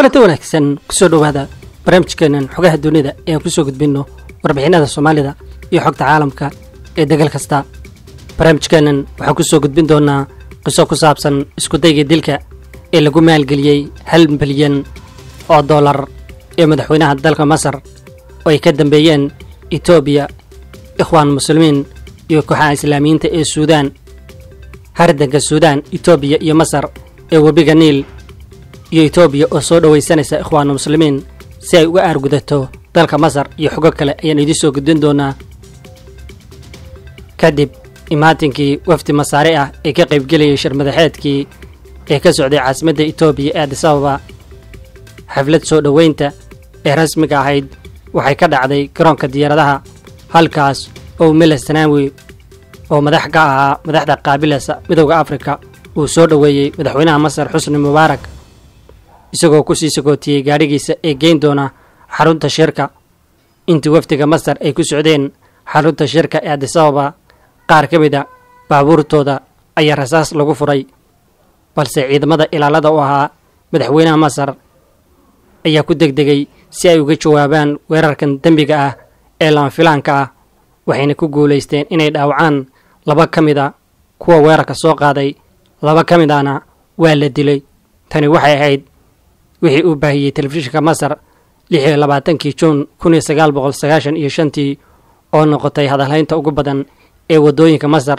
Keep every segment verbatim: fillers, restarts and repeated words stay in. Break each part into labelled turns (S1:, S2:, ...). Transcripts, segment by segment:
S1: kulanti wanaagsan kusoo dhawaada barnaamijkeenan xogaha dunida ee aan kusoo gudbinno warbixinada Soomaalida iyo xogta caalamka ee dagal kasta. barnaamijkeenan waxaan kusoo gudbin doonaa qiso ku saabsan isku dayga dilka ee lagu maalgeliyey hal bilyan oo dollar ee madaxweynaha dalka Masar oo ay ka dambeeyeen Itoobiya, Ikhwaan Muslimiin iyo kooxaha Islaamiyiinta ee Suudaan. hardanka Suudaan, Itoobiya iyo Masar ee webiga Niil iyo Itoobiya oo soo dhawaysanaysa Ikhwaan Muslimiin si ay uga aargudato dalka Masar iyo xogo kale ayaan idin soo gudbin doonaa. kadib imaatinkii wafdi Masaare ah ee ka qaybgeliyay shir madaxeedkii ee ka socday caasimadda Itoobiya ee Addis Ababa, xaflad soo dhaweynta ee rasmiga ahayd waxay ka dhacday garoonka diyaaradaha, halkaas oo Meles Zenawi oo madax ka ahaa madaxda qaabileysa midowga Afrika uu soo dhaweeyay madaxweynaha Masar Xusni Mubaarak, isagoo ku sii sagootiyey gaadhigiisa ee geyn doona xarunta shirka. intii wafdiga Masar ay ku socdeen xarunta shirka ee Addis Ababa, qaar ka mid a baabuurtooda ayaa rasaas lagu furay, balse ciidamada ilaalada u ahaa madaxweynaha Masar ayaa ku degdegay si ay uga jawaabaan weerarkan dembiga ah ee lama filaanka ah, waxayna ku guulaysteen inay dhaawacaan laba ka mid a kuwa weerarka soo qaaday, laba ka mid ahna waa la dilay. tani waxay ahayd wixii uu baahiyey telefishinka Masar lix iyo labaatankii Juun kun iyo sagaal boqol sagaashan iyo shantii oo noqotay hadalhaynta ugu badan ee wadooyinka Masar,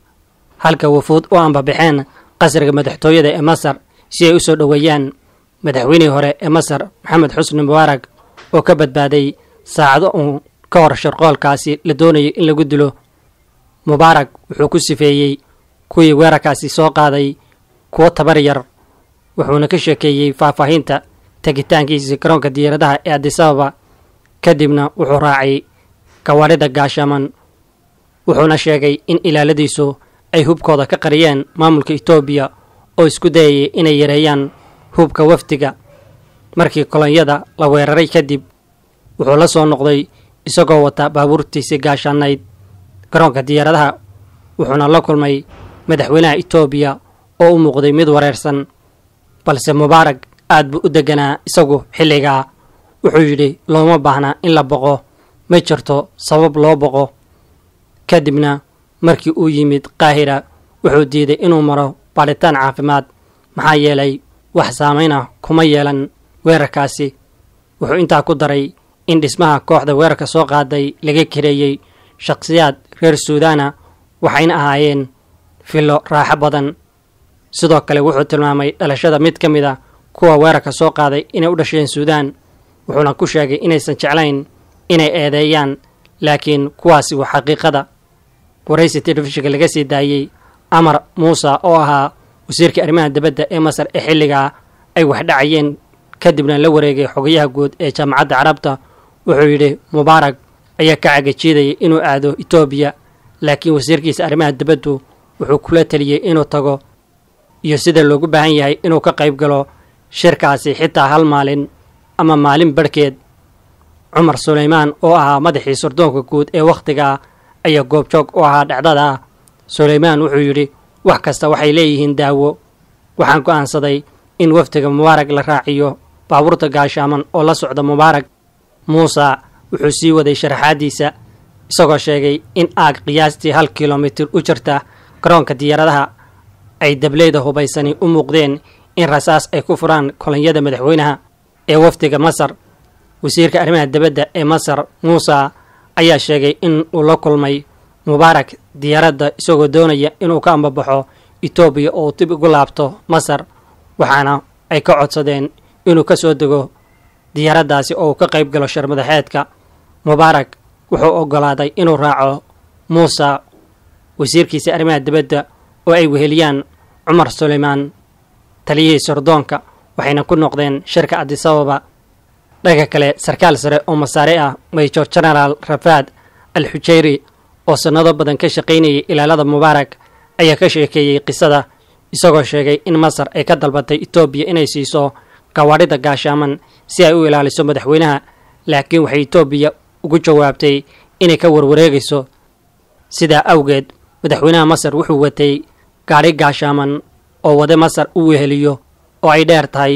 S1: halka wafuud u anbabaxeen qasriga madaxtooyada ee Masar si ay u soo dhaweeyaan madaxweynihii hore ee Masar Maxamed Xusni Mubaarak oo ka badbaaday saacado uun ka hor shirqoolkaasi la doonayay in lagu dilo. Mubaarak wuxuu ku sifeeyey kuwii weerarkaasi soo qaaday kuwo tabar yar, wuxuuna ka sheekeeyey faahfaahinta tegitaankiisa garoonka diyaaradaha ee Addis Ababa. kadibna wuxuu raacay gawaarida gaashaman, wuxuuna sheegay in ilaaladiisu ay hubkooda ka qariyeen maamulka Itoobiya oo isku dayay inay yareeyaan hubka wafdiga. markii kolonyada la weeraray kadib, wuxuu la soo noqday isagoo wata baabuurtiisa gaashanayd garoonka diyaaradaha, wuxuuna la kulmay madaxweynaha Itoobiya oo u muuqday mid wareersan, balse Mubaarak aad buu u deganaa isagu xilligaa. wuxuu yidhi looma baahna in la boqo, ma jirto sabab loo boqo. kadibna markii uu yimid Qaahira, wuxuu diiday inuu maro baadhitaan caafimaad maxaa yeelay wax saameyna kuma yeelan weerarkaasi. wuxuu intaa ku daray in dhismaha kooxda weerarka soo qaaday laga kireeyey shakhsiyaad reer Suudaana, waxayna ahaayeen filo raaxo badan. sidoo kale wuxuu tilmaamay dhalashada mid ka mid a kuwa weerarka soo qaaday inay u dhasheen Suudaan, wuxuuna ku sheegay inaysan jeclayn inay eedeeyaan, laakiin kuwaasi waa xaqiiqada. waraysi telefishinka laga sii daayey Amar Muusa oo ahaa wasiirka arrimaha dibadda ee Masar ee xilligaa ay wax dhacayeen kadibna la wareegay xogayaha guud ee jaamacadda Carabta, wuxuu yidhi Mubaarak ayaa ka cagajiidayay inuu aado Itoobiya, laakiin wasiirkiisa arrimaha dibaddu wuxuu kula taliyey inuu tago iyo sida loogu baahan yahay inuu ka qayb galo shirkaasi xitaa hal maalin ama maalin barhkeed. Cumar Suleymaan oo ahaa madaxii sirdoonka guud ee wakhtigaa ayaa goobjoog u ahaa dhacdada. Suleymaan wuxuu yidhi wax kasta waxay leeyihiin daawo. waxaan go'aansaday in wafdiga Mubaarak la raaciyo baabuurta gaashaaman oo la socda Mubaarak. Muusa wuxuu sii waday sharaxaadiisa isagoo sheegay in aag qiyaastii hal kilomitir u jirta garoonka diyaaradaha ay dableyda hubaysani u muuqdeen in rasaas ay ku furaan kolonyada madaxweynaha ee wafdiga Masar. wasiirka arrimaha dibadda ee Masar Muusa ayaa sheegay in uu la kulmay Mubaarak diyaaradda isagoo doonaya inuu ka ambabaxo Itoobiya oo dib ugu laabto Masar, waxaana ay ka codsadeen inuu ka soo dego diyaaraddaasi oo uu ka qayb galo shir madaxeedka. Mubaarak wuxuu oggolaaday inuu raaco Muusa, wasiirkiisa arrimaha dibadda oo ay weheliyaan Cumar Suleymaan, taliyihii sirdoonka, waxayna ku noqdeen shirka Addis Ababa. dhanka kale, sarkaal sare oo Masaare ah Major General Rafaad Al-Xujayri oo sanado badan ka shaqaynayay ilaalada Mubaarak ayaa ka sheekeeyey qisada, isagoo sheegay in Masar ay ka dalbatay Itoobiya inay siiso gawaarida gaashaaman si ay u ilaaliso madaxweynaha, laakiin waxay Itoobiya ugu jawaabtay inay ka warwareegayso. sidaa awgeed, madaxweynaha Masar wuxuu watay gaari gaashaaman oo wada Masar u weheliyo oo ay dheer tahay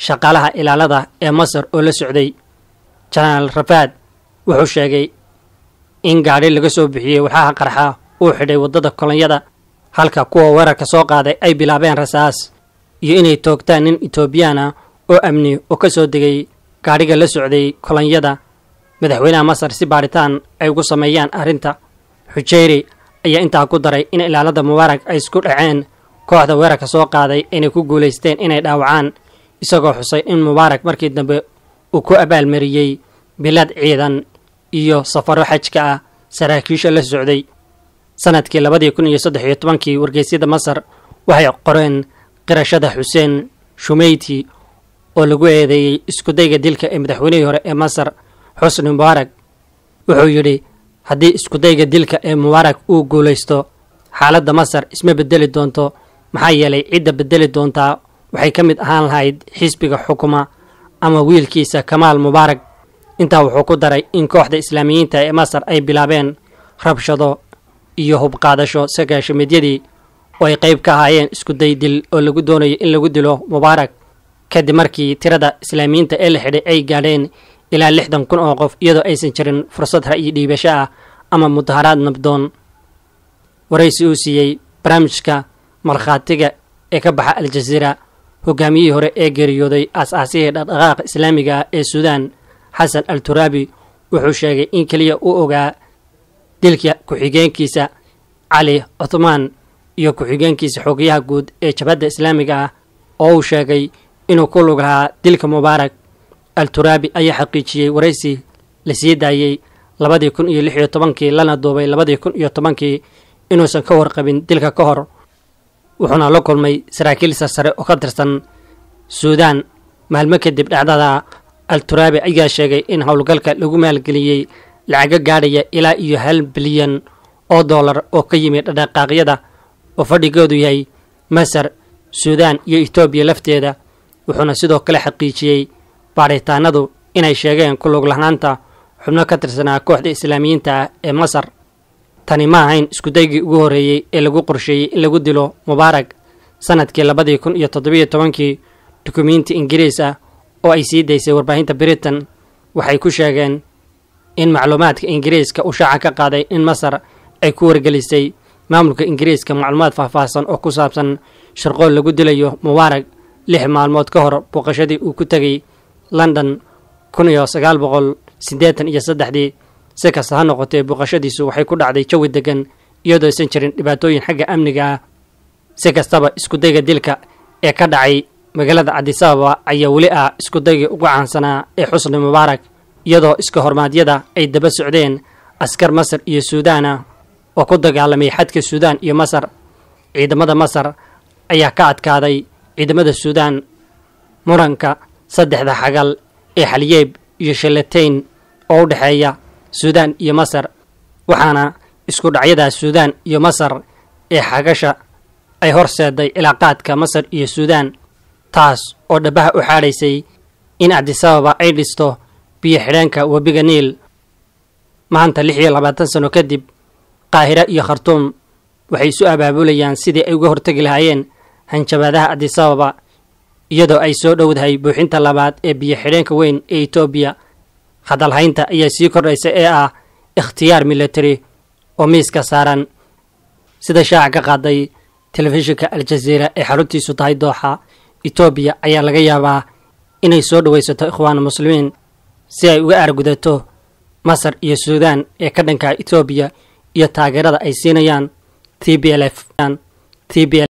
S1: shaqaalaha ilaalada ee masar oo la socday. jenaraal rafaad wuxuu sheegay in gaadhi laga soo bixiyey waxaa qarxa uu xidhay waddada kolonyada, halka kuwa weerarka soo qaaday ay bilaabeen rasaas iyo inay toogtaan nin etoobiyaan ah oo amni oo ka soo degay gaadhiga la socday kolonyada. madaxweynaha masar si baaritaan ay ugu sameeyaan arrinta. xujeyri ayaa intaa ku daray in ilaalada mubaarak ay isku dhaceen kooxda weerarka soo qaaday inay ku guulaysteen inay dhaawacaan, isagoo xusay in mubaarak markii dambe uu ku abaalmariyey bilad ciidan iyo safaro xajka ah saraakiisha la socday. sanadkii labadii kun iyo saddex iyo tobankii wargeysyada masar waxay qoreen qirashada xuseen shumeyti oo lagu eedeeyey iskudayga dilka ee madaxweynihii hore ee masar xusni mubaarak. wuxuu yidhi haddii iskudayga dilka ee mubaarak uu guulaysto, xaaladda masar isma bedeli doonto, maxaa yeelay cidda bedeli doontaa waxay ka mid ahaan lahayd xisbiga xukuma ama wiilkiisa kamaal mubaarak. intaa wuxuu ku daray in kooxda islaamiyiinta ee masar ay bilaabeen rabshado iyo hubqaadasho sagaashameedyadii oo ay qayb ka ahaayeen iskuday dil oo lagu doonayo in lagu dilo mubaarak, kadib markii tirada islaamiyiinta ee la xidhay ay gaadheen ilaa lixdan kun oo qof, iyadoo aysan jirin fursad ra'yi dhiibasho ah ama mudaharaad nabdoon. waraysi uu siiyey barnaamijka markhaatiga ee ka baxa aljaziira, hogaamiyihii hore ee geeriyooday aas-aasihii dhaqdhaqaaqa islaamiga ah ee suudaan xasan al turaabi wuxuu sheegay in keliya uu ogaa dilka ku-xigeenkiisa cali cuthmaan iyo ku-xigeenkiisa xogayaha guud ee jabhadda islaamiga ah oo uu sheegay inuu ku lug lahaa dilka mubaarak. al turaabi ayaa xaqiijiyey waraysi la sii daayey labadii kun iyo lix iyo tobankii lana duubay labadii kun iyo tobankii inuusan ka warqabin dilka ka hor, wuxuuna la kulmay saraakiil sarsare oo ka tirsan suudaan maalmo kadib dhacdada. al turaabi ayaa sheegay in howlgalka lagu maalgeliyey lacaga gaadhaya ilaa iyo hal bilyan oo dollar oo ka yimid dhaqdhaqaaqyada oo fadhigoodu yahay masar, suudaan iyo etoobiya lafteeda. wuxuuna sidoo kale xaqiijiyey baaritaanadu inay sheegeen ku lug lahnaanta xubno ka tirsanaa kooxda islaamiyiinta ah ee masar. tani ma ahayn iskudaygii ugu horreeyey ee lagu qorsheeyey in lagu dilo mubaarak. sanadkii labadii kun iyo toddobiyo tobankii dukumiinti ingiriis ah oo ay sii daysay warbaahinta britain waxay ku sheegeen in macluumaadka ingiriiska uu shaaca ka qaaday in masar ay ku wargelisay maamulka ingiriiska macluumaad faahfaahsan oo ku saabsan sharqool lagu dilayo mubaarak lix maalmood ka hor booqashadii uu ku tegay london kun iyo sagaal boqol siddeetan iyo saddexdii. si kasta ha noqotee booqashadiisu waxay ku dhacday jawi degan iyadoo aysan jirin dhibaatooyin xagga amniga ah. si kastaba iskudayga dilka ee ka dhacay magaalada cadisababa ayaa weli ah iskudaygii ugu caansanaa ee xusni mubaarak, iyadoo iska hormaadyada ay daba socdeen askar masar iyo suudaan ah oo ku dagaalamay xadka suudaan iyo masar. ciidamada masar ayaa ka adkaaday ciidamada suudaan muranka saddexda xagal ee xalyeeb iyo shalateyn oo u dhexeeya suudaan iyo masar, waxaana isku dhacyadaas suudaan iyo masar ee xagasha ay horseeday cilaaqaadka masar iyo suudaan, taas oo dhabaha u xaadhaysay in cadisababa ay dhisto biyo xidheenka webiga niil. maanta lix iyo labaatan sano kadib, qaahira iyo khartuum waxay isu abaabulayaan sidii ay uga hortegi lahaayeen hanjabaadaha cadisababa, iyadoo ay soo dhowdahay buuxinta labaad ee biyo xidheenka weyn ee etoobiya. hadalhaynta ayaa sii kordhaysa ee ah ikhtiyaar military oo miiska saaran. sida shaaca ka qaaday telefishinka aljaziira ee xaruntiisu tahay dooxa, etoobiya ayaa laga yaabaa inay soo dhawaysato ikhwaana muslimiin si ay uga aargudato masar iyo suudaan ee ka dhanka etoobiya iyo taageerada ay siinayaan t b l f.